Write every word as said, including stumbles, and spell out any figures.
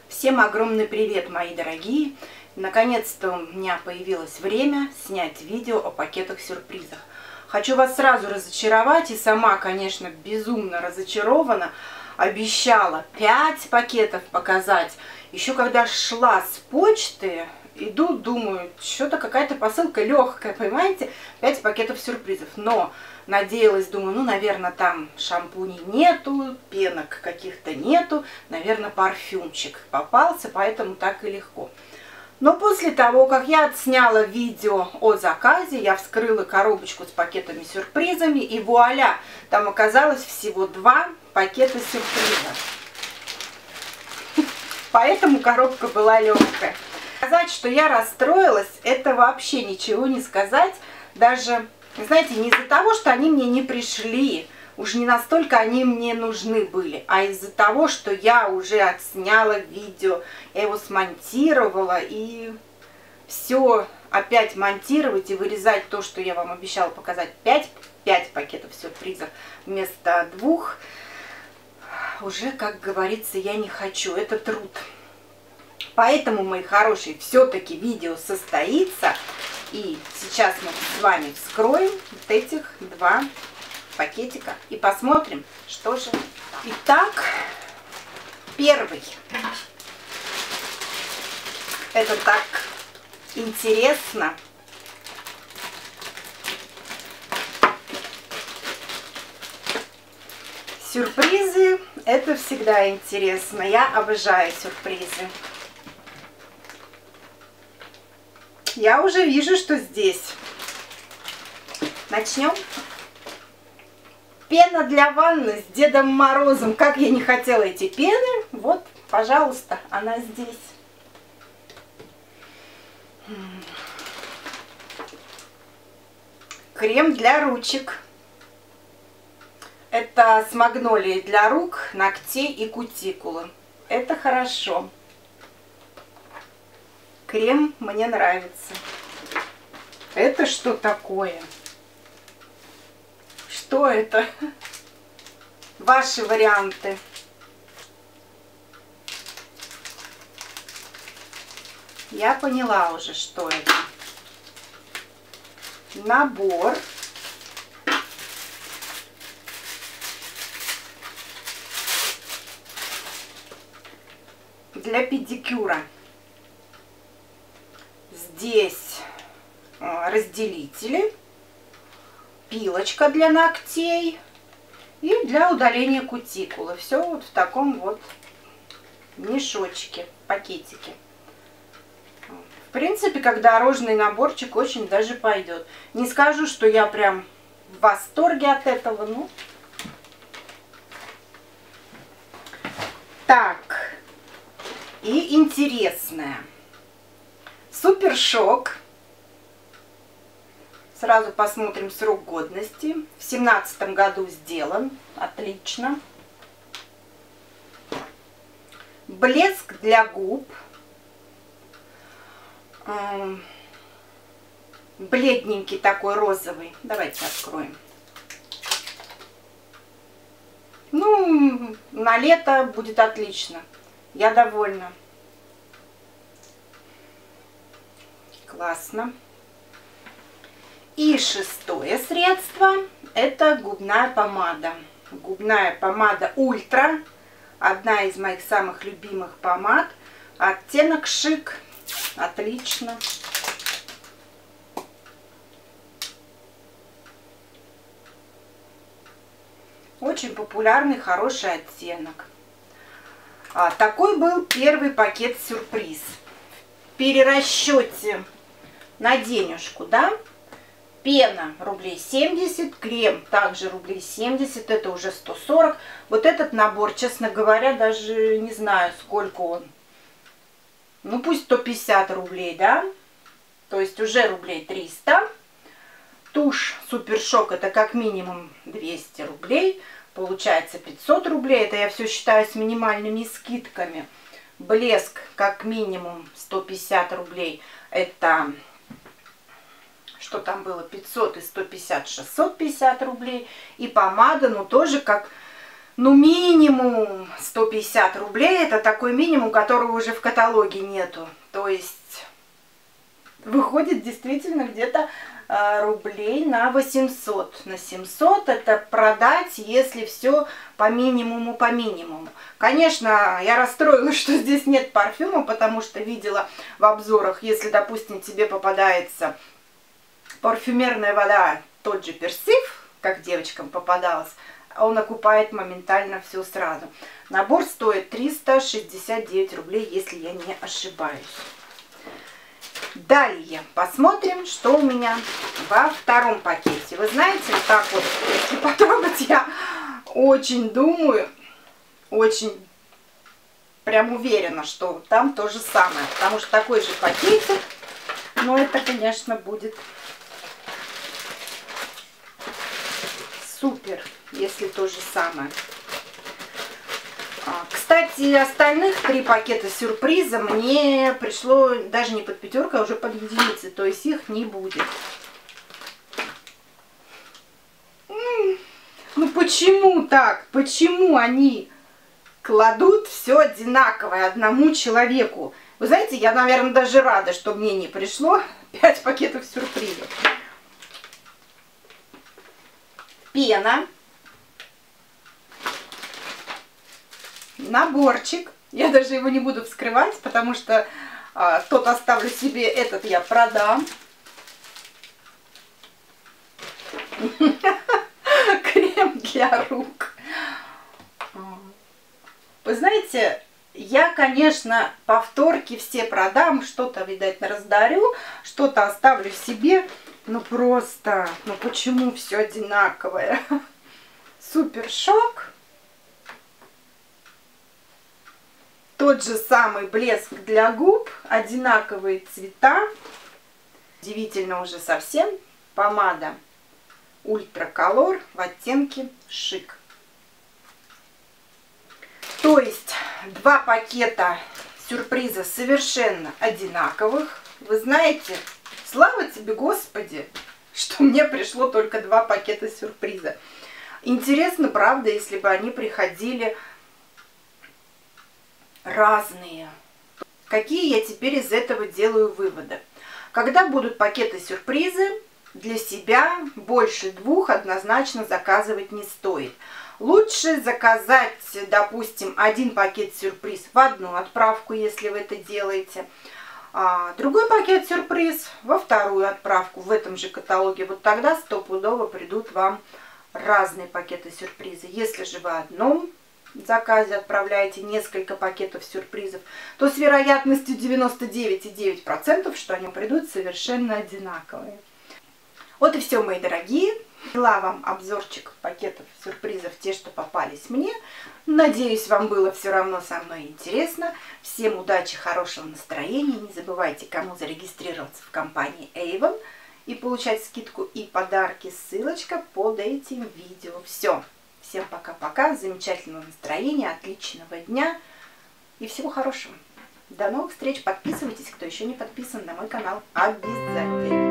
Всем огромный привет, мои дорогие! Наконец-то у меня появилось время снять видео о пакетах-сюрпризах. Хочу вас сразу разочаровать, и сама, конечно, безумно разочарована. Обещала пять пакетов показать. Еще когда шла с почты, иду, думаю, что-то какая-то посылка легкая, понимаете? пять пакетов сюрпризов. Но надеялась, думаю, ну, наверное, там шампуней нету, пенок каких-то нету, наверное, парфюмчик попался, поэтому так и легко. Но после того, как я отсняла видео о заказе, я вскрыла коробочку с пакетами-сюрпризами, и вуаля, там оказалось всего два пакета сюрприза. Поэтому коробка была легкая. Сказать, что я расстроилась, это вообще ничего не сказать. Даже, знаете, не из-за того, что они мне не пришли, уж не настолько они мне нужны были, а из-за того, что я уже отсняла видео, я его смонтировала, и все опять монтировать и вырезать то, что я вам обещала показать, пять пакетов сюрпризов вместо двух, уже, как говорится, я не хочу, это труд. Поэтому, мои хорошие, все-таки видео состоится, и сейчас мы с вами вскроем вот этих два пакетика и посмотрим, что же там. Итак, первый. Это так интересно. Сюрпризы — это всегда интересно. Я обожаю сюрпризы. Я уже вижу, что здесь. Начнем. Пена для ванны с Дедом Морозом. Как я не хотела эти пены. Вот, пожалуйста, она здесь. Крем для ручек. Это с магнолией для рук, ногтей и кутикулы. Это хорошо. Крем мне нравится. Это что такое? Что это? Ваши варианты. Я поняла уже, что это. Набор. Для педикюра. Здесь разделители, пилочка для ногтей и для удаления кутикулы. Все вот в таком вот мешочке, пакетике. В принципе, как дорожный наборчик, очень даже пойдет. Не скажу, что я прям в восторге от этого, ну. Так, и интересное. Супершок. Сразу посмотрим срок годности. В семнадцатом году сделан. Отлично. Блеск для губ. Бледненький такой, розовый. Давайте откроем. Ну, на лето будет отлично. Я довольна. Классно. И шестое средство – это губная помада. Губная помада Ультра. Одна из моих самых любимых помад. Оттенок шик. Отлично. Очень популярный, хороший оттенок. А, такой был первый пакет-сюрприз. В перерасчете на денежку, да? Пена рублей семьдесят, крем также рублей семьдесят, это уже сто сорок. Вот этот набор, честно говоря, даже не знаю, сколько он. Ну, пусть сто пятьдесят рублей, да? То есть уже рублей триста. Тушь Супершок, это как минимум двести рублей. Получается пятьсот рублей. Это я все считаю с минимальными скидками. Блеск как минимум сто пятьдесят рублей. Это... Что там было? пятьсот и сто пятьдесят, шестьсот пятьдесят рублей. И помада, ну тоже как ну, минимум сто пятьдесят рублей. Это такой минимум, которого уже в каталоге нету. То есть выходит действительно где-то э, рублей на восемьсот. На семьсот это продать, если все по минимуму, по минимуму. Конечно, я расстроилась, что здесь нет парфюма, потому что видела в обзорах, если, допустим, тебе попадается парфюмерная вода, тот же Персив, как девочкам попадалось, он окупает моментально все сразу. Набор стоит триста шестьдесят девять рублей, если я не ошибаюсь. Далее посмотрим, что у меня во втором пакете. Вы знаете, вот так вот, если потрогать, я очень думаю, очень прям уверена, что там то же самое. Потому что такой же пакетик, но это, конечно, будет супер, если то же самое. Кстати, остальных три пакета сюрприза мне пришло даже не под пятерку, а уже под единицы. То есть их не будет. Ну почему так? Почему они кладут все одинаковое одному человеку? Вы знаете, я, наверное, даже рада, что мне не пришло пять пакетов сюрпризов. Пена. Наборчик. Я даже его не буду вскрывать, потому что а, тот оставлю себе, этот я продам. Крем для рук. Вы знаете, я, конечно, повторки все продам, что-то, видать, раздарю, что-то оставлю себе. Ну просто, ну почему все одинаковое? Супер шок. Тот же самый блеск для губ, одинаковые цвета. Удивительно уже совсем. Помада Ultra Color в оттенке шик. То есть два пакета сюрприза совершенно одинаковых. Вы знаете, слава тебе, Господи, что мне пришло только два пакета сюрприза. Интересно, правда, если бы они приходили разные. Какие я теперь из этого делаю выводы? Когда будут пакеты-сюрпризы, для себя больше двух однозначно заказывать не стоит. Лучше заказать, допустим, один пакет-сюрприз в одну отправку, если вы это делаете, а другой пакет-сюрприз во вторую отправку в этом же каталоге. Вот тогда стопудово придут вам разные пакеты-сюрприза. Если же вы в одном заказе отправляете несколько пакетов сюрпризов, то с вероятностью девяносто девять и девять десятых процента, что они придут совершенно одинаковые. Вот и все, мои дорогие. Дала вам обзорчик пакетов сюрпризов, те, что попались мне. Надеюсь, вам было все равно со мной интересно. Всем удачи, хорошего настроения. Не забывайте, кому зарегистрироваться в компании Avon и получать скидку и подарки. Ссылочка под этим видео. Все. Всем пока-пока, замечательного настроения, отличного дня и всего хорошего. До новых встреч. Подписывайтесь, кто еще не подписан на мой канал. Обязательно.